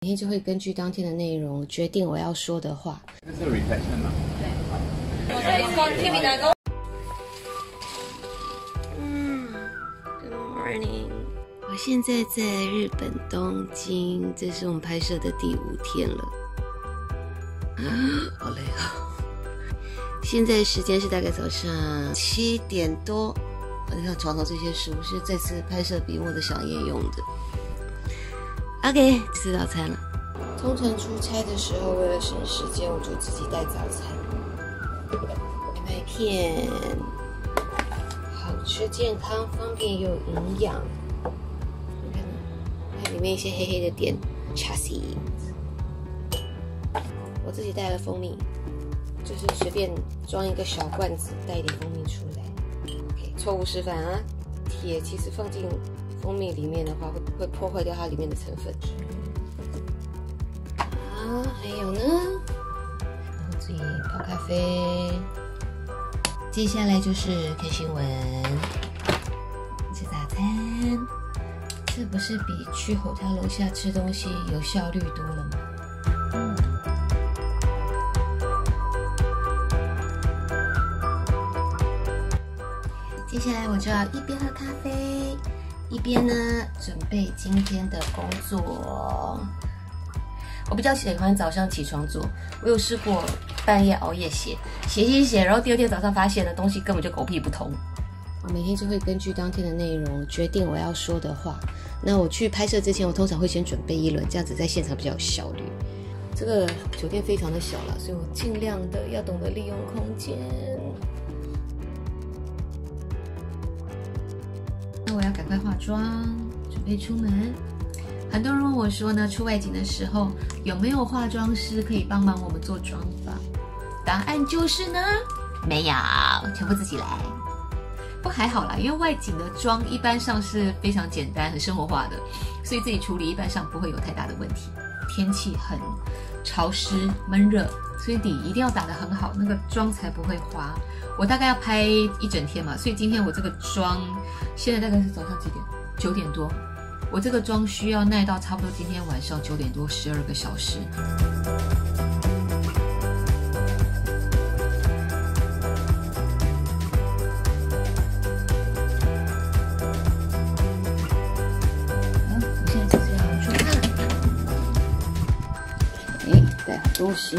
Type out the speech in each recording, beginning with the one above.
每天就会根据当天的内容决定我要说的话。 这是 reflection 吗？ 对。Good morning。我现在在日本东京，这是我们拍摄的第5天了。好累啊！现在时间是大概早上7点多。你看床头这些书是这次拍摄笔墨的小叶用的。OK， 吃早餐了。通常出差的时候，为了省时间，我就自己带早餐。麦片，好吃、健康、方便又营养。你看，它里面一些黑黑的点 chassis。我自己带了蜂蜜，就是随便装一个小罐子，带一点蜂蜜出来。OK， 错误示范啊！铁其实放进蜂蜜里面的话，会破坏掉它里面的成分。还有呢，然后自己泡咖啡。接下来就是看新闻、吃早餐，这不是比去hotel楼下吃东西有效率多了吗？接下来我就要一边喝咖啡，一边呢准备今天的工作。我比较喜欢早上起床做，我有试过半夜熬夜写，然后第2天早上发现的东西根本就狗屁不通。我每天就会根据当天的内容决定我要说的话。那我去拍摄之前，我通常会先准备一轮，这样子在现场比较有效率。这个酒店非常的小了，所以我尽量的要懂得利用空间。那我要赶快化妆，准备出门。很多人问我说呢，出外景的时候有没有化妆师可以帮忙我们做妆发？答案就是呢，没有，全部自己来。不还好啦，因为外景的妆一般上是非常简单、很生活化的，所以自己处理一般上不会有太大的问题。天气很潮湿、闷热，所以底一定要打得很好，那个妆才不会花。我大概要拍一整天嘛，所以今天我这个妆现在大概是早上几点？9点多。我这个妆需要耐到差不多今天晚上9点多，12个小时。我现在就是要出发了。带好东西。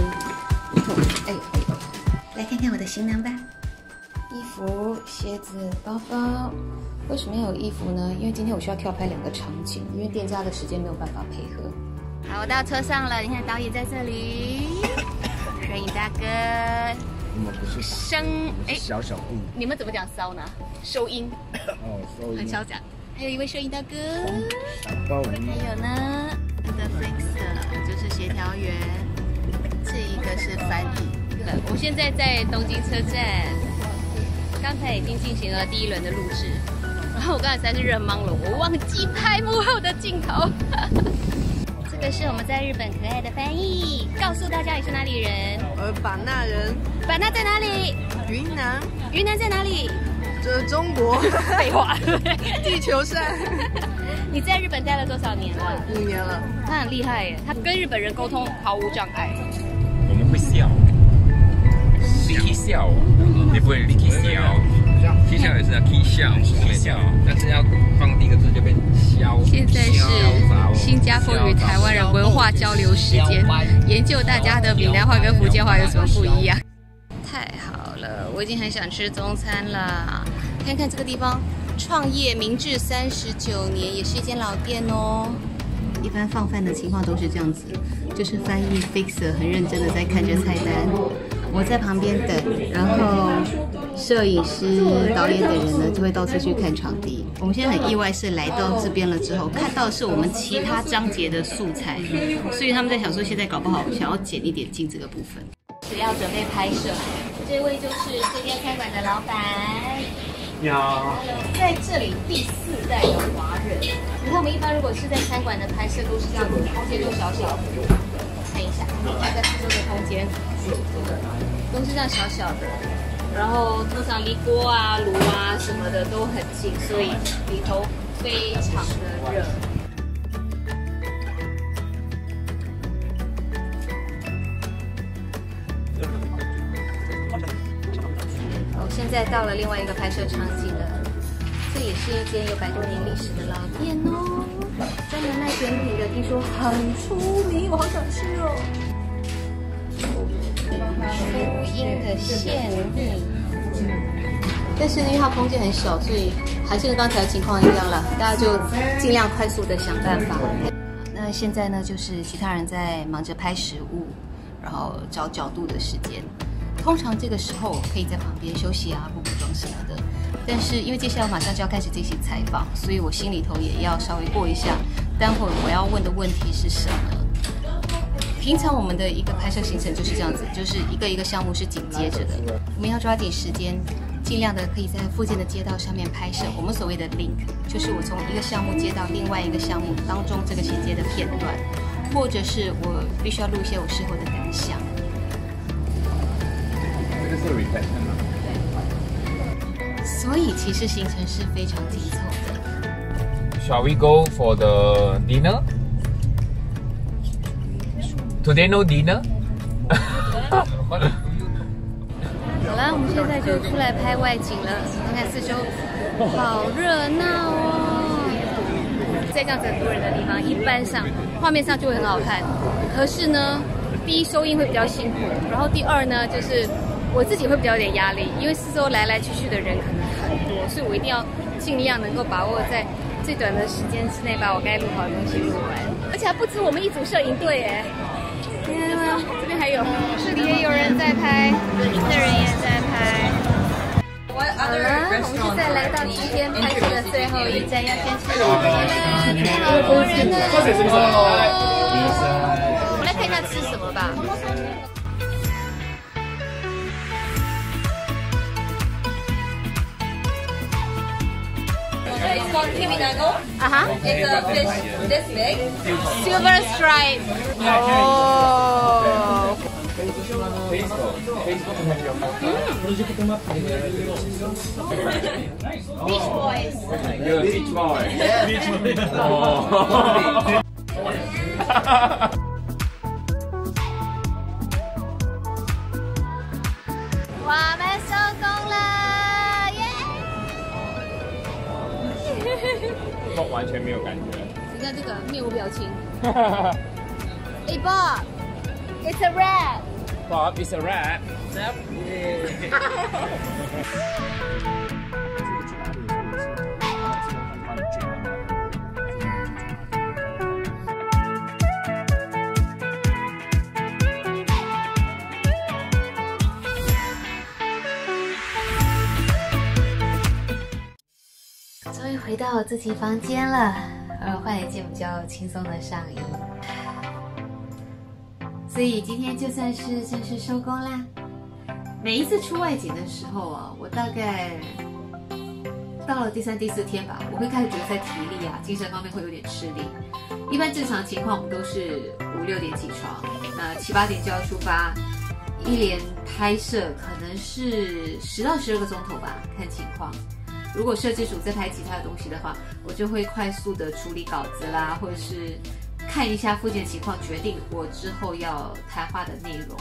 来看看我的行囊吧。衣服、鞋子、包包。为什么要有衣服呢？因为今天我需要跳拍2个场景，因为店家的时间没有办法配合。好，我到车上了，你看导演在这里，摄影大哥。 我们不是小小弟。 你们怎么讲骚呢？收音。 哦，收音。 很少讲。还有一位摄影大哥。 包还有呢 ，The Fixer 就是协调员，这一个是翻译。我现在在东京车站。刚才已经进行了第1轮的录制，然后我刚才实在是热懵了，我忘记拍幕后的镜头。这个是我们在日本可爱的翻译，告诉大家你是哪里人？ 版纳人。 版纳在哪里？ 云南。 云南在哪里？ 这中国。 废话。 地球上。 你在日本待了多少年了 ？5年了。 他很厉害耶，他跟日本人沟通毫无障碍。 我们会笑。Key 笑，你不会 Key 笑，Key 笑也是要 Key 笑，但是要放第一个字就变消。 现在是新加坡与台湾人文化交流时间，研究大家的闽南话跟福建话有什么不一样。太好了，我已经很想吃中餐了。看看这个地方，创业明治39年，也是一间老店哦。一般放饭的情况都是这样子，就是翻译 Fixer 很认真的在看着菜单。我在旁边等，然后摄影师、导演等人呢就会到处去看场地。我们现在很意外是来到这边了之后，看到的是我们其他章节的素材，所以他们在想说现在搞不好想要剪一点进这个部分。只要准备拍摄，这位就是这间餐馆的老板。 你好。 在这里第4代的华人。你看我们一般如果是在餐馆的拍摄都是这样子，空间都小小的。看一下，看看四周的空间。都是这样小小的，然后通常离锅啊、炉啊什么的都很近，所以里头非常的热。 现在到了另外一个拍摄场景了，这也是一间有100多年历史的老店哦，专门卖甜品的，听说很出名，我好想吃哦。福音的馅饼，但是因为它空间很小，所以还是跟刚才的情况一样了，大家就尽量快速的想办法。那现在呢，就是其他人在忙着拍食物，然后找角度的时间。通常这个时候可以在旁边休息啊、补补妆什么的。但是因为接下来我马上就要开始进行采访，所以我心里头也要稍微过一下，待会我要问的问题是什么。平常我们的一个拍摄行程就是这样子，就是一个一个项目是紧接着的，我们要抓紧时间，尽量的可以在附近的街道上面拍摄。我们所谓的 link， 就是我从一个项目接到另外一个项目当中这个衔接的片段，或者是我必须要录一些我事后的感想。 这个是 reflection 吗？ 对。所以其实行程是非常紧凑的。 Shall we go for the dinner? Today no dinner? 好了，我们现在就出来拍外景了。你看四周好热闹哦！在这样子很多人的地方，一般上画面上就会很好看。可是呢，第一收音会比较辛苦，然后第二呢，就是我自己会比较有点压力，因为四周来来去去的人可能很多，所以我一定要尽量能够把握在最短的时间之内把我该录好的东西录完。而且还不止我们一组摄影队耶。看到吗？这边还有，这里也有人在拍，这人也在拍。好了，我们现在来到今天拍摄的最后一站，要先吃东西了，看好多人呢。我们来看一下吃什么吧。 It's called kiminago. It's a fish this big. Silver stripe. Oh. Beach boys. You're a beach boy. Beach boy. Oh. 我们收工了，耶！ 完全没有感觉。 你看这个面无表情。Hey Bob, it's a wrap. Bob, it's a wrap. Yeah. 终于回到自己房间了，换一件比较轻松的上衣。所以今天就算是正式收工啦。每一次出外景的时候啊，我大概到了第3、第4天吧，我会开始觉得在体力啊、精神方面会有点吃力。一般正常情况，我们都是5、6点起床，那7、8点就要出发，一连拍摄可能是10到12个钟头吧，看情况。如果摄制组在拍其他的东西的话，我就会快速的处理稿子啦，或者是看一下附近的情况，决定我之后要谈话的内容。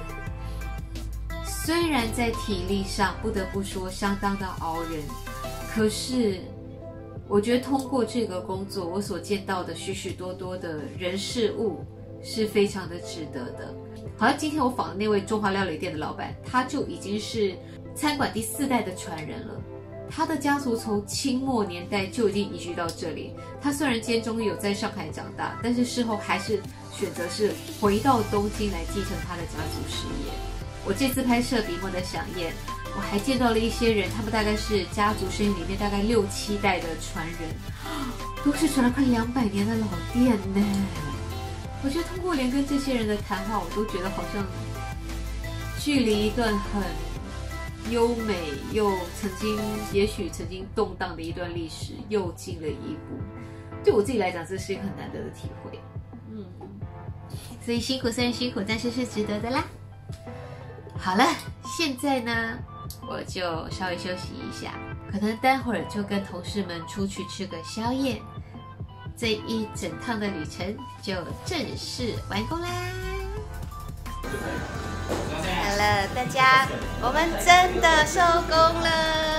虽然在体力上不得不说相当的熬人，可是我觉得通过这个工作，我所见到的许许多多的人事物是非常的值得的。好像今天我访的那位中华料理店的老板，他就已经是餐馆第4代的传人了。他的家族从清末年代就已经移居到这里。他虽然间中有在上海长大，但是事后还是选择是回到东京来继承他的家族事业。我这次拍摄笔墨的飨宴，我还见到了一些人，他们大概是家族生意里面大概6、7代的传人，都是传了快200年的老店呢。我觉得通过连跟这些人的谈话，我都觉得好像距离一段很优美又也许曾经动荡的一段历史又近了一步。对我自己来讲，这是一个很难得的体会。所以辛苦虽然辛苦，但是是值得的啦。好了，现在呢，我就稍微休息一下，可能待会儿就跟同事们出去吃个宵夜，这一整趟的旅程就正式完工啦。好了，大家我们真的收工了，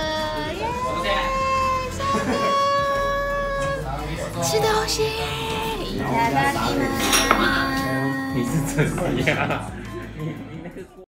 耶！吃东西，いただきます。 你是怎样？